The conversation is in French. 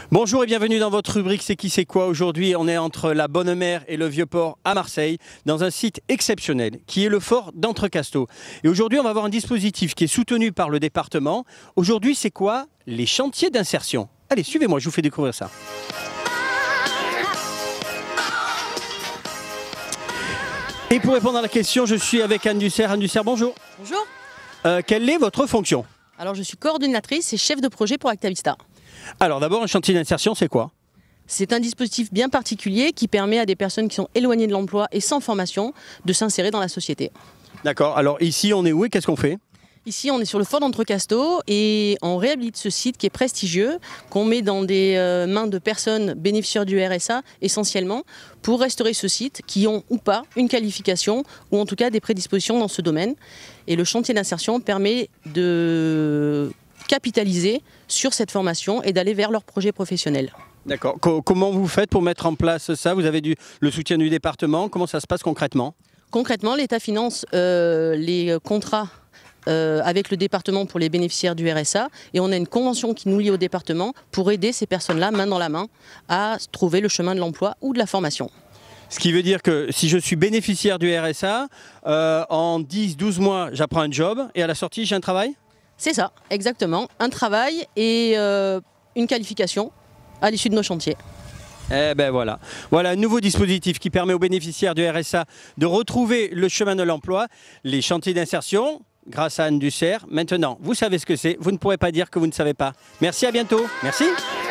Bonjour et bienvenue dans votre rubrique C'est qui c'est quoi. Aujourd'hui, on est entre la Bonne Mer et le Vieux-Port à Marseille, dans un site exceptionnel qui est le fort d'Entrecasteaux. Et aujourd'hui, on va avoir un dispositif qui est soutenu par le département. Aujourd'hui, c'est quoi? Les chantiers d'insertion. Allez, suivez-moi, je vous fais découvrir ça. Et pour répondre à la question, je suis avec Anne Dussert. Anne Dussert, bonjour. Bonjour. Quelle est votre fonction? Alors, je suis coordinatrice et chef de projet pour Actavista. Alors d'abord, un chantier d'insertion, c'est quoi? C'est un dispositif bien particulier qui permet à des personnes qui sont éloignées de l'emploi et sans formation de s'insérer dans la société. D'accord, alors ici on est où et qu'est-ce qu'on fait? Ici, on est sur le fort d'Entrecasteaux et on réhabilite ce site qui est prestigieux, qu'on met dans des mains de personnes bénéficiaires du RSA essentiellement, pour restaurer ce site qui ont ou pas une qualification ou en tout cas des prédispositions dans ce domaine. Et le chantier d'insertion permet de capitaliser sur cette formation et d'aller vers leur projet professionnel. D'accord. Comment vous faites pour mettre en place ça? Vous avez le soutien du département. Comment ça se passe concrètement? Concrètement, l'État finance les contrats avec le département pour les bénéficiaires du RSA et on a une convention qui nous lie au département pour aider ces personnes-là, main dans la main, à trouver le chemin de l'emploi ou de la formation. Ce qui veut dire que si je suis bénéficiaire du RSA, en 10-12 mois, j'apprends un job et à la sortie, j'ai un travail? C'est ça, exactement. Un travail et une qualification à l'issue de nos chantiers. Eh ben voilà. Voilà un nouveau dispositif qui permet aux bénéficiaires du RSA de retrouver le chemin de l'emploi, les chantiers d'insertion, grâce à Anne Dussert. Maintenant, vous savez ce que c'est, vous ne pourrez pas dire que vous ne savez pas. Merci, à bientôt. Merci.